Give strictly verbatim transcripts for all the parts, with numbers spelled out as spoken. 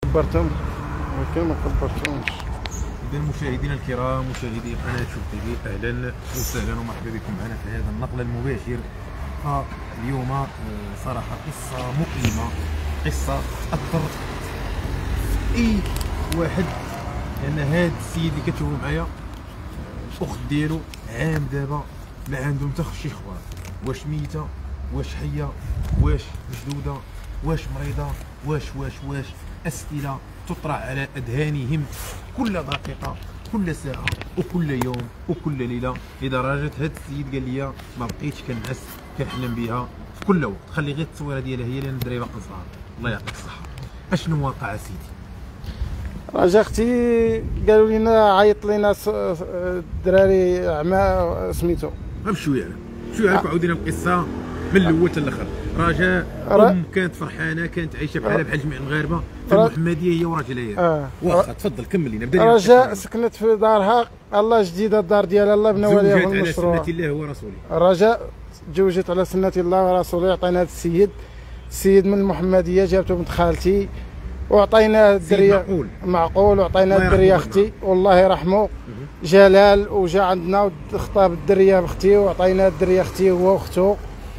كبرتهم ولكن ما كبرتهمش. إذا مشاهدينا الكرام مشاهدي قناة شوف تي في، أهلا وسهلا ومرحبا بكم معنا في هذا النقل المباشر. فاليوم صراحة قصة مؤلمة، قصة تأثر في أي واحد، لأن هذا السيد اللي كتشوفوا معايا الأخت ديالو عام دابا ما عندهم حتى شي اخبار، واش ميتة واش حية واش مشدودة واش مريضة واش واش واش أسئلة تطرح على أذهانهم كل دقيقة كل ساعة وكل يوم وكل ليلة، لدرجة هاد السيد قال لي ما بقيتش كنعس كنحلم بها في كل وقت. خلي غير التصويرة ديالها هي لأن الدراري باقي صغار. الله يعطيك الصحة. أشنو واقع سيدي؟ راجا اختي قالوا لنا عيط لنا الدراري عما سميتو غير بشويه بشويه عليك عاودينا القصه من الاول حتى الاخر. رجاء ام كانت فرحانه، كانت عايشه بحالها بحال جميع المغاربه في المحمديه هي وراجلها. آه. واخا تفضل كمل لينا. بدا رجاء سكنت في دارها، الله جديده الدار ديالها، الله بنى عليها في المشروع. على سنه الله ورسوله. رجاء تزوجت على سنه الله ورسوله. عطينا هذا السيد السيد من المحمديه، جابته بنت خالتي وعطينا الدريه معقول معقول وعطينا الدريه اختي والله يرحمه جلال، وجا عندنا وخطاب الدريه اختي وعطينا الدريه اختي هو واختو،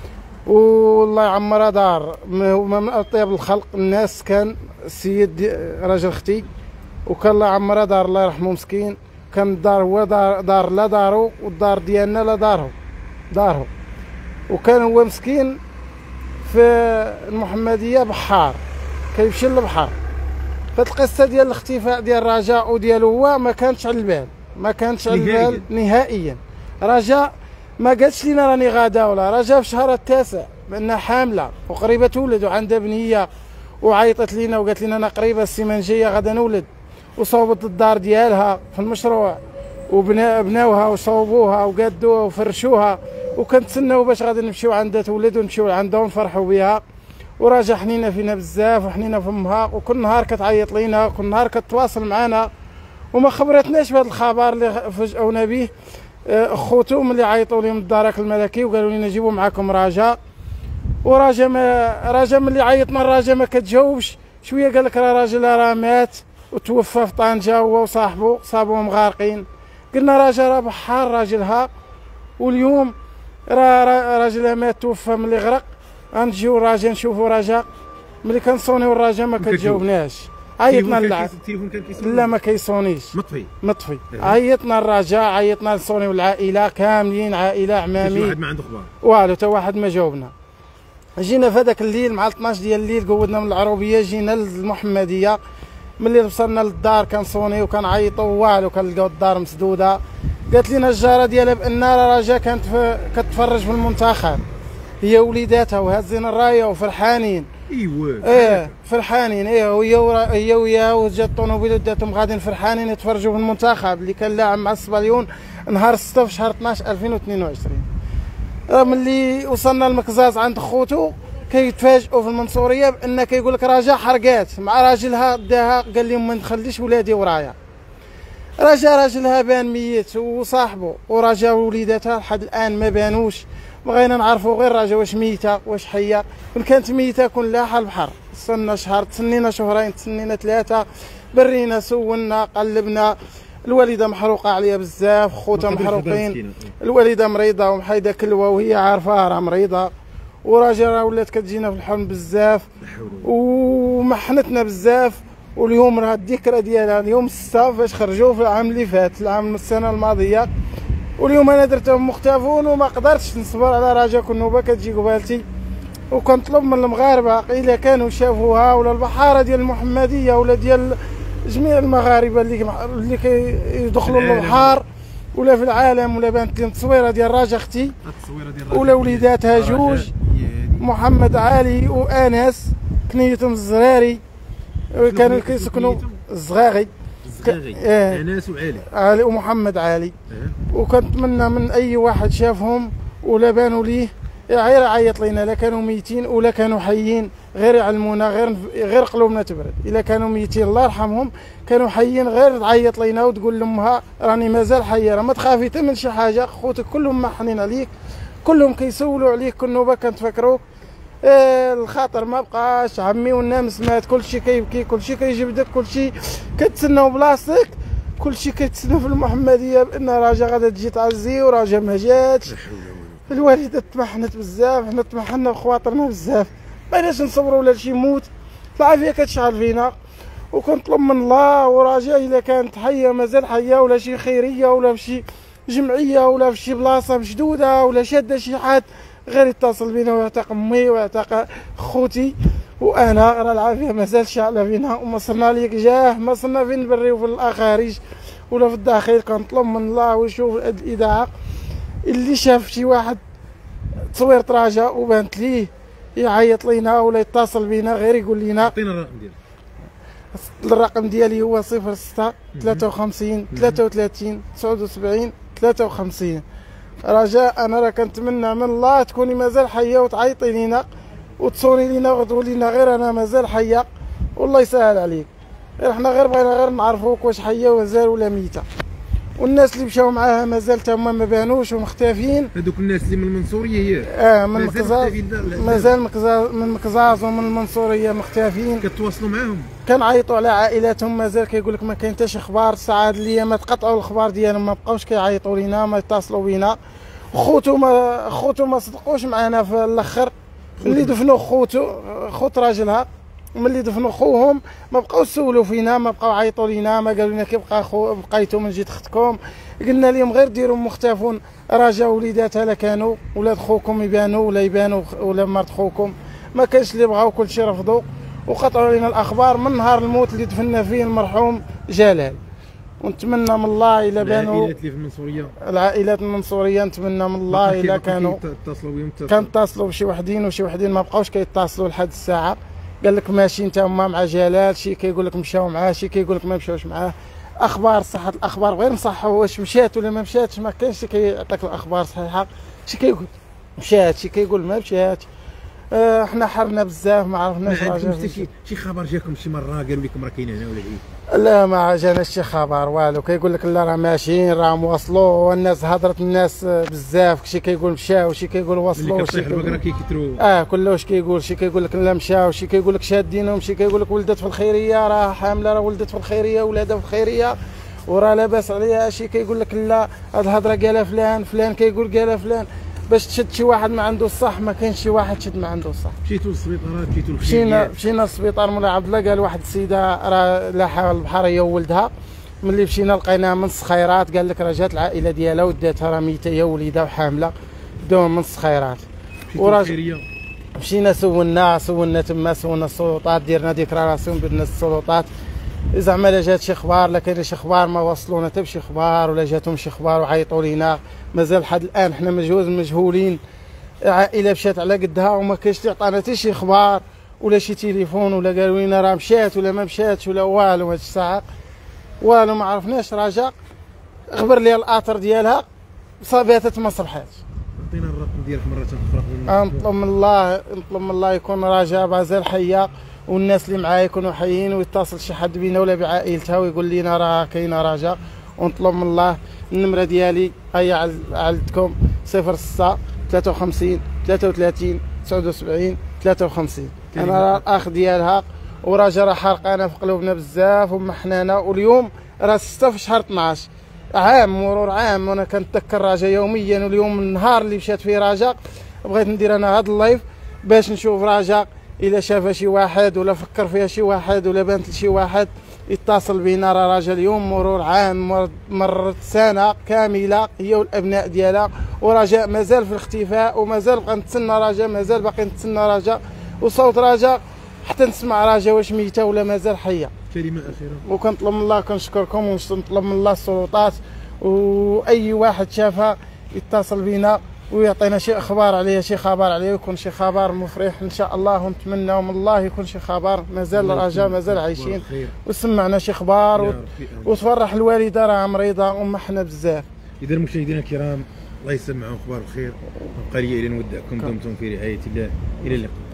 والله يعمرها دار. هما من اطيب الخلق الناس، كان السيد راجل اختي وكان الله يعمرها دار الله يرحمه مسكين. كان الدار هو دار, دار لا دارو والدار ديالنا لا دارو دارو، وكان هو مسكين في المحمديه بحار كيمشي للبحر. فالقصه ديال الاختفاء ديال رجاء وديالو هو ما كانتش على البال، ما كانتش على البال نهائيا. رجاء ما قالتش لينا راني غادا، ولا رجاء في الشهر التاسع بانها حامله وقريبه تولد وعندها بنيه، وعيطت لينا وقالت لنا انا قريبه السيمانه الجايه غادا نولد، وصوبت الدار ديالها في المشروع وبناوها وصوبوها وقادوها وفرشوها، وكنتسناو باش غادي نمشيو عندها تولد ونمشيو عندها ونفرحوا بها. وراجع حنينه فينا بزاف وحنينه في امها، وكل نهار كتعيط لينا وكل نهار كتواصل معنا، وما خبرتناش بهذا الخبر اللي فجأونا به. اخوتو ملي عيطوا لي من الدرك الملكي وقالوا لنا جيبوا معاكم رجاء، ورجاء ما رجاء ملي عيطنا الرجاء ما كتجاوبش. شويه قال لك راه راجلها راه مات وتوفى في طنجه هو وصاحبه، صابوهم غارقين. قلنا رجاء راه بحار راجلها، واليوم راه راجلها مات توفى ملي غرق. غنجيو الرجاء نشوفوا رجاء، ملي كنصونيو الرجاء ما كتجاوبناش. عيطنا للعائله، التليفون كان كيصوني؟ لا ما كيصونيش، مطفي مطفي. عيطنا الرجاء، عيطنا لصونيو العائله كاملين، عائله عمامي، واحد ما عنده اخبار والو حتى واحد ما جاوبنا. جينا في هذاك الليل مع اثناش ديال الليل، قودنا من العروبيه جينا للمحمديه. ملي وصلنا للدار كنصونيو وكنعيطوا والو، كنلقاو الدار مسدوده. قالت لنا الجاره ديالها بان رجاء كانت كتفرج في المنتخب هي وليداتها وهازين الرايه وفرحانين. ايوا ايه فرحانين، ايه وهي هي وياها وجات الطوموبيل وداتهم غاديين فرحانين يتفرجوا في المنتخب اللي كان لاعب مع السباليون نهار ستة في شهر اثناش ألفين واثنين وعشرين. ملي وصلنا المكزاز عند خوتو كيتفاجئوا في المنصوريه بان كيقول لك رجاء حرقات مع راجلها داها، قال لهم ما نخليش ولادي ورايا. رجاء راجلها بان ميت وصاحبه، ورجاء وليداتها لحد الان ما بانوش. بغينا نعرفوا غير رجاء واش ميته واش حيه. كون كانت ميته كون لاحه البحر. استنى شهر، تسنينا شهرين، تسنينا ثلاثه، برينا سولنا قلبنا. الوالده محروقه عليها بزاف، خوتها محروقين، الوالده مريضه ومحيده كلوه وهي عارفاها راه مريضه، وراجل راه ولات كتجينا في الحلم بزاف ومحنتنا بزاف. واليوم راه الذكرى ديالها اليوم ستة فاش خرجوا في العام اللي فات، العام السنه الماضيه. واليوم انا درتهم مختفون وما قدرتش نصبر على رجاء النوبه كتجي قبالتي، وكنطلب من المغاربه الا كانوا شافوها ولا البحاره ديال المحمديه ولا ديال جميع المغاربه اللي اللي كيدخلوا للبحار ولا في العالم ولا بانت لهم تصويره ديال رجاء اختي ولا وليداتها جوج، محمد علي وانس كنيتهم الزراري، كانوا كيسكنوا الزغاغي الزغاغي اه انس وعلي علي ومحمد علي. اه وكنتمنى من اي واحد شافهم ولا بانوا ليه غير عيط لينا، لا كانوا ميتين ولا كانوا حيين غير يعلمونا، غير غير قلوبنا تبرد. الا كانوا ميتين الله يرحمهم، كانوا حيين غير تعيط لينا وتقول لامها راني مازال حيه، راه ما تخافي حتى من شي حاجه، خوتك كلهم محنين عليك، كلهم كيسولوا عليك، كل نوبه كنتفكروك. آه الخاطر ما بقاش عمي والناس مات، كلشي كيبكي، كلشي كيجبدك، كلشي كتسناو بلاصتك، كلشي كيتسنى في المحمديه بان راجا غادا تجي تعزي وراجا ما جاتش. الوالده تمحنت بزاف، حنا تمحنا بخواطرنا بزاف، مابقيناش نصبروا ولا شي يموت. العافيه كتشعل فينا، وكنطلب من الله وراجا الا كانت حيه مازال حيه، ولا شي خيريه ولا شي جمعيه ولا في شي بلاصه مشدوده ولا شاده شي حد، غير يتصل بينا ويعتق امي ويعتق خوتي وانا. راه العافيه مازال شاعله فينا، وما صرنا ليك جاه، ما صرنا فين نبريو في الاخارج ولا في الداخل. كنطلب من الله ويشوف هاد الاذاعه اللي شاف شي واحد تصوير راجا وبانت ليه يعيط لينا ولا يتصل بينا، غير يقول لينا. عطينا الرقم ديالك. الرقم ديالي هو صفر ستة ثلاثة وخمسين ثلاثة وثلاثين تسعة وسبعين ثلاثة وخمسين. رجاء انا راه كنتمنى من الله تكوني مازال حيه وتعيطي لينا وتصوني لينا وتقولي لنا غير انا مازال حيه، والله يسهل عليك. غير حنا غير بغينا غير نعرفوك واش حيه مازال ولا ميته. والناس اللي مشاو معاها مازال تا هما ما بانوش ومختفيين. هذوك الناس اللي من المنصوريه هي اه من مكزاز، مازال مكزاز من مكزاز ومن المنصوريه مختفين. كتواصلوا معاهم؟ كنعيطوا على عائلاتهم مازال كيقول لك ما كاين حتى شي اخبار. الساعات الايامات قطعوا الاخبار ديالهم، ما بقاوش كيعيطوا لينا، ما يتصلوا بينا. خوتو ما خوتو ما صدقوش معنا في الاخر، اللي دفنوا خوتو خوت راجلها، ملي دفنوا خوهم ما بقاو سولوا فينا، ما بقاو عيطوا لينا، ما قالوا لنا كي بقى خو بقيتوا من جيت اختكم. قلنا لهم غير ديروا مختفون، رجا وليداتها لا كانوا ولاد خوكم يبانوا ولا يبانوا ولا مرت خوكم، ما كانش اللي بغاو، كلشي رفضوا وقطعوا لنا الاخبار من نهار الموت اللي دفنا فيه المرحوم جلال. ونتمنى من الله الا بانوا العائلات اللي في المنصوريه، العائلات المنصوريه نتمنى من الله الا كانوا كيتصلوا بهم، كنتصلوا بشي وحدين وشي وحدين ما بقاوش كيتصلوا لحد الساعه. قال لك ماشي انت هما مع جلال، شي كيقول لك مشاو معاه، شي كيقول لك ما مشاوش معاه. اخبار صحه الاخبار غير نصحوا واش مشات ولا ما مشاتش، ما كاينش كيعطيك الاخبار صحيحه. شي كيقول مشات، شي كيقول ما مشات. اه حنا حرنا بزاف ما عرفناش. ما عندكم شي شي خبر جاكم شي مره قالوا لكم راه كاين هنا ولا بعيد؟ لا ما جاناش شي خبر والو. كيقول لك لا راه ماشيين راهم وصلوا، والناس هضرت الناس بزاف، شي كيقول مشاو، شي كيقول وصلوا، شي كيقول كيكثروا. اه كلش كيقول، شي كيقول لك لا مشاو، شي كيقول لك شادينهم، شي كيقول لك ولدت في الخيريه، راه حامله، راه ولدت في الخيريه، ولادها في الخيريه وراه لاباس عليها. شي كيقول لك لا هاد الهضره قالها فلان، فلان كيقول قالها فلان. باش تشد شي واحد ما عنده الصح ما كاينش شي واحد شد ما عنده الصح. مشيتوا للسبيطارات، مشيتوا مشينا مشينا للسبيطار مولاي عبد الله، قال واحد السيده راه لاحه البحر هي وولدها. ملي مشينا لقيناها من الصخيرات، قال لك راه جات العائله ديالها وداتها راه ميته هي وليدها وحامله، داوهم من الصخيرات. وراجل مشينا سولنا سولنا تما، سولنا السلطات، درنا ديكلاراسيون بدنا السلطات زعما لا جات شي اخبار، لا كاين شي اخبار ما وصلونا حتى بشي اخبار ولا جاتهم شي اخبار وعيطوا لينا. مازال لحد الان حنا مجهوز مجهولين. عائله مشات على قدها وما كاينش اللي عطانا حتى شي اخبار ولا شي تليفون ولا قالوا لنا راه مشات ولا ما مشاتش ولا والو. هاد الساعه والو ما عرفناش. رجاء غبر لي الاثر ديالها صاباتت ما صبحاتش. عطينا الرقم ديالك مره اخرى. نطلب من الله نطلب من الله يكون رجاء مازال حيه، والناس اللي معاه يكونوا حيين، ويتصل شي حد بينا ولا بعائلتها ويقول لنا راه كاينه رجاء. ونطلب من الله النمره ديالي هي عندكم صفر ستة ثلاثة وخمسين ثلاثة وثلاثين تسعة وسبعين ثلاثة وخمسين. انا الاخ ديالها، وراجا راه حرقانه في قلوبنا بزاف ومحنانه. واليوم راه ستة في شهر اثناش، عام مرور عام وانا كنتذكر راجا يوميا. واليوم النهار اللي مشات فيه راجا بغيت ندير انا هذا اللايف باش نشوف راجا الا شافها شي واحد ولا فكر فيها شي واحد ولا بانت لشي واحد يتصل بينا. راه راجل اليوم مرور عام، مرت سنه كامله هي والابناء ديالها، ورجاء مازال في الاختفاء، ومازال بقى نتسنى رجاء، مازال باقي نتسنى رجاء وصوت رجاء حتى نسمع رجاء واش ميته ولا مازال حيه. كلمه اخيره. وكنطلب من الله، كنشكركم ونطلب من الله السلطات واي واحد شافها يتصل بينا ويعطينا شي اخبار عليه، شي خبر عليه، ويكون شي خبر مفرح ان شاء الله. ونتمنى من الله يكون شي خبر، مازال الرجاء مازال عايشين، وسمعنا شي اخبار وتفرح الوالده راه مريضه ومحنا بزاف. اذا المشاهدين الكرام الله يسمعهم اخبار الخير، وبقى لي الى نودعكم، دمتم في رعايه الله، الى اللقاء.